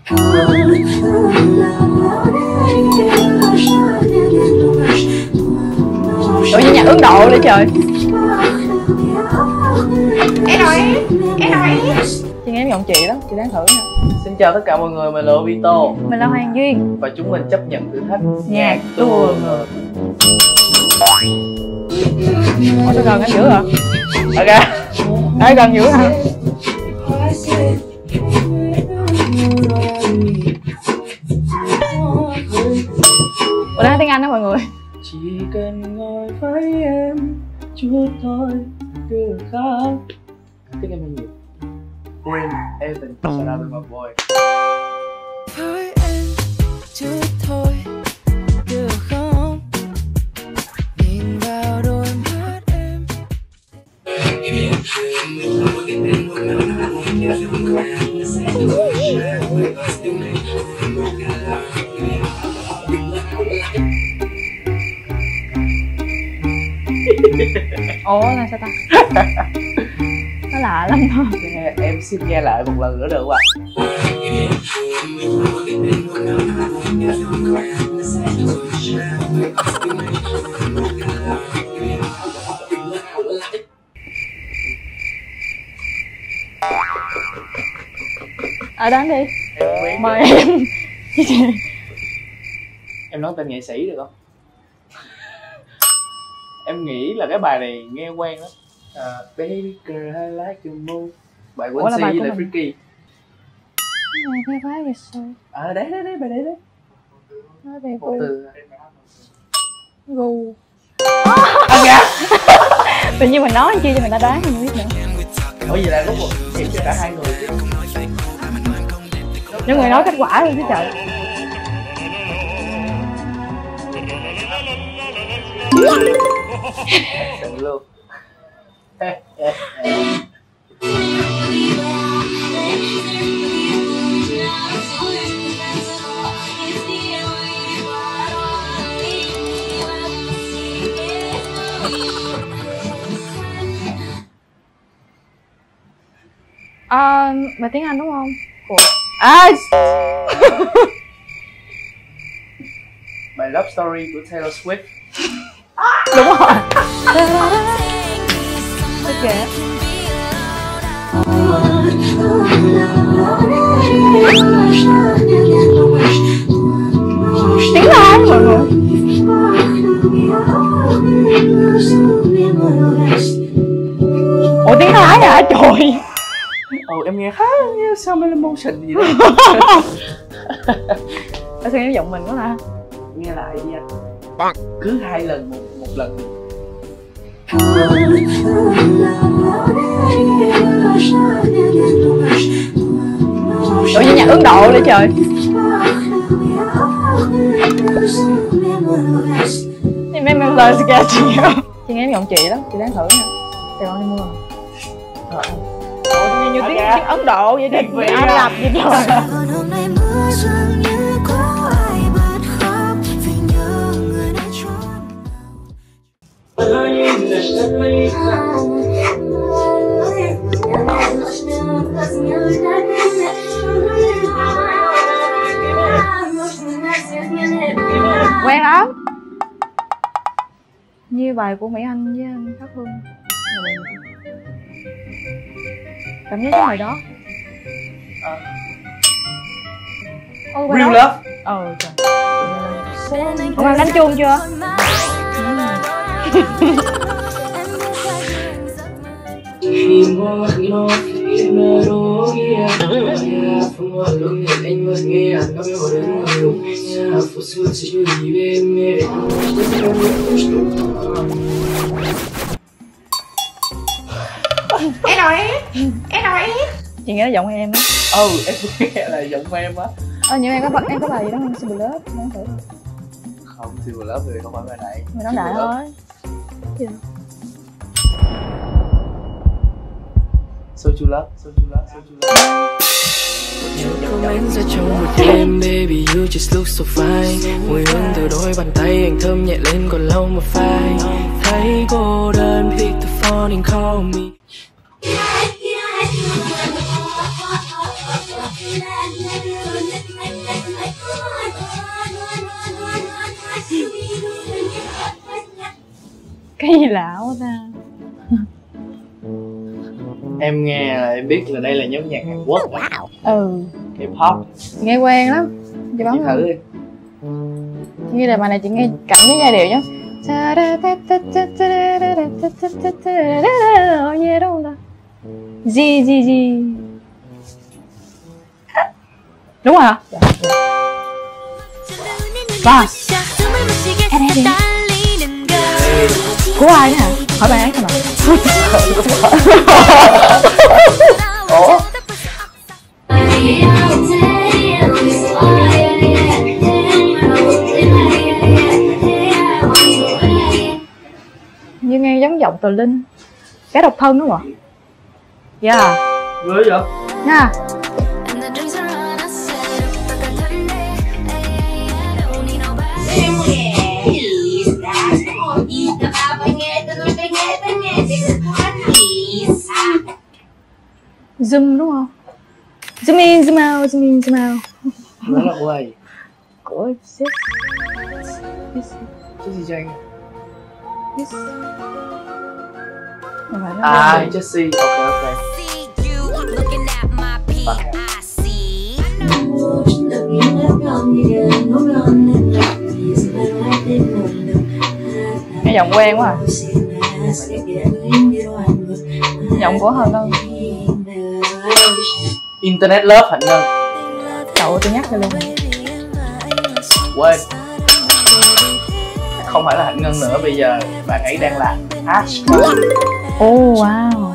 Ủa như nhạc Ấn Độ đấy trời. Em nói Chị nghe em giọng chị lắm, chị đáng thử nè. Xin chào tất cả mọi người, mình là Obito. Mình là Hoàng Duyên. Và chúng mình chấp nhận thử thách Nhạc tuồng. Ủa sao gần anh dữ hả? Ok. Ê gần dữ hả? Ủa đang tiếng Anh đó mọi người. Chỉ cần ngồi với em chút thôi được không? Tiếng em hay nhiều. Green Evan, shout out to my boy. Với em chút thôi được không? Nhìn vào đôi mắt em. Ủa là sao ta? Nó lạ lắm thôi. Em xin nghe lại một lần nữa được không ạ? Đoán đi. Em không biết. Mời em. Em nói tên nghệ sĩ được không? Em nghĩ là cái bài này nghe quen lắm. Baby girl I like your move. Bài của anh C là Freaky. Nghe quá vậy sao? Đấy bài đấy. Nói về Một gu. từ. Gu. Ok. Tự nhiên mình nói chi cho mình đã đoán mình biết nữa. Ủa vậy là lúc một điểm cho cả hai người chứ. Những người nói kết quả luôn chứ trời. Đừng luôn. Bài tiếng Anh đúng không? Bài Love Story của Taylor Swift. Đúng rồi. Ok. Tiếng Anh mọi người. Ủa tiếng Thái hả trời? Em nghe khá sao mới emotion gì đó. Tại sao nghe giọng mình quá hả? Nghe lại đi anh. Cứ 2 lần một lần. Ủa như nhạc Ấn Độ đấy trời. Thì mấy member kìa chị không? Chị nghe em giọng chị lắm, chị đáng thử nè. Trời ơi mưa. Ủa như tiếng Ấn Độ vậy đi, vì Ả Rập vậy trời. Quen lắm. Như bài của Mỹ Anh với anh Pháp Hương. Cảm giác cái bài đó. Real Love. Trời. Ủa anh đánh chuông chưa? Em nói Chị nghe giọng em đó. Em nghe là giọng em á. Nhưng em có bài gì đó không? Silver Love, nói thử. Không, Silver Love thì không phải bài này. Mình nói đại thôi. So You Love. Comment ra trong một đêm, baby you just look so fine. Mùi hương từ đôi bàn tay anh thơm nhẹ lên còn lâu mà phai. Thấy cô đơn pick the phone and call me. Cái gì lạ quá ta. Em nghe là em biết là đây là nhóm nhạc Hàn Quốc. Ừ, Hip hop. nghe quen lắm. Chị bấm Chị thử đi. Chị nghe lời bài này chị nghe cảnh với giai điệu nhá. Nghe đúng không ta? Gì. Đúng rồi hả? Wow. Của ai nữa hả? Hỏi bài ấy xem nào. Ủa? Như nghe giống giọng Tờ Linh. Cái độc thân đúng không ạ? Dạ. Ghê vậy? Nha. Zoom đúng không? Zoom in, zoom out, zoom in, zoom out. Nó là của ai? Của Jessie J. À, Jessie. Ok. nghe giọng quen quá à. Giọng của Hân Ngân. Internet Love Hạnh Ngân. Cậu tôi nhắc cho luôn. Quên. Không phải là Hạnh Ngân nữa, bây giờ bạn ấy đang là Ash. Oh wow.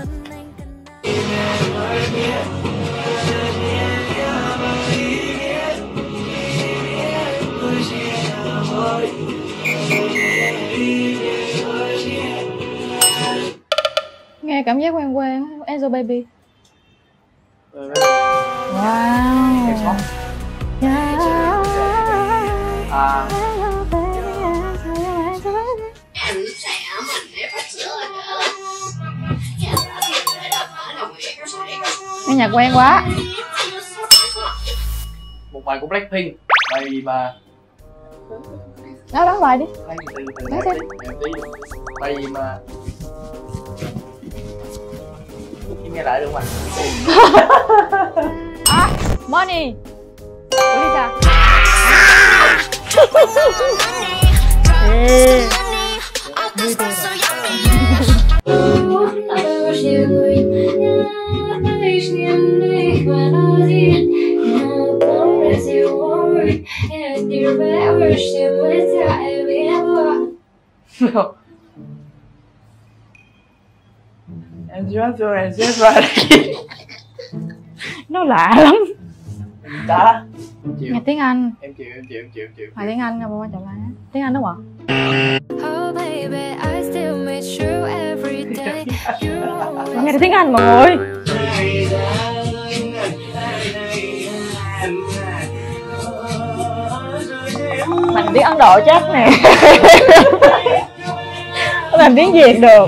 Nghe cảm giác quen quen. Angel Baby. Wow. Yeah. Nghe nhạc quen quá. Một bài của Blackpink. Bài mà Đó bài đi. Bài gì mà nghe lại đúng không À, Money của Lisa. Em rồi. Nó lạ lắm. Đó. Nghe tiếng Anh. Em chịu. Phải tiếng Anh không quan trọng là tiếng Anh đúng không ạ? Nghe được tiếng Anh mọi người. Mình tiếng Ấn Độ chắc nè. Làm tiếng Việt được.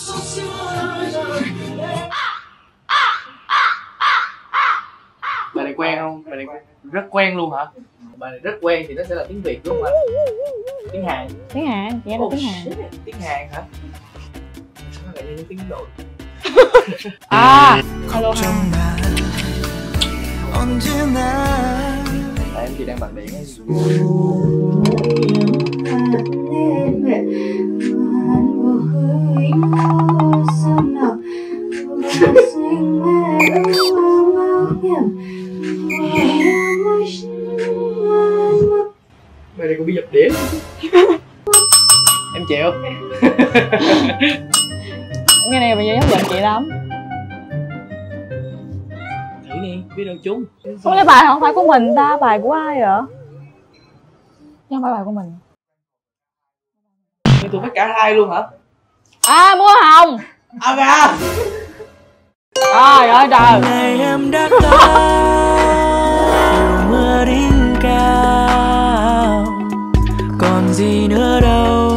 Bài này quen không? Bài này rất quen luôn hả? Bài này rất quen thì nó sẽ là tiếng Việt đúng không anh? Tiếng Hàn. Tiếng Hàn, chị nghe được tiếng Hàn. Tiếng Hàn hả? Sao lại như tiếng Độ? À, hello Hàn. Tại em chị đang bật điện ấy. Bài này cũng bị dập điểm. Em chịu. Nghe này bây giờ giống giận chị lắm. Thử đi, biết đâu trúng. Không lẽ bài không phải của mình ta, bài của ai vậy? Chứ không phải bài của mình. Nhưng tôi phải cả hai luôn hả? À, Mua Hồng. À ra. Trời ơi trời. Ngày em đã có mưa đỉnh cao, còn gì nữa đâu.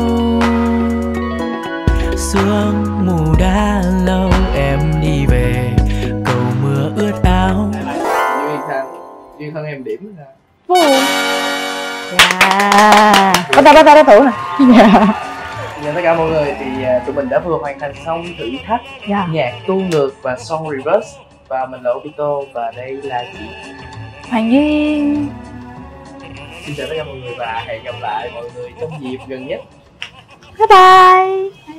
Sương mù đã lâu em đi về, cầu mưa ướt áo. Duyên thân em điểm nè. Dạ. Bắt tay thử nè. Dạ. Giờ tất cả mọi người, thì tụi mình đã vừa hoàn thành xong thử thách nhạc tu ngược và song reverse. Và mình là Obito và đây là chị Hoàng Duyên. Xin chào tất cả mọi người và hẹn gặp lại mọi người trong dịp gần nhất. Bye bye.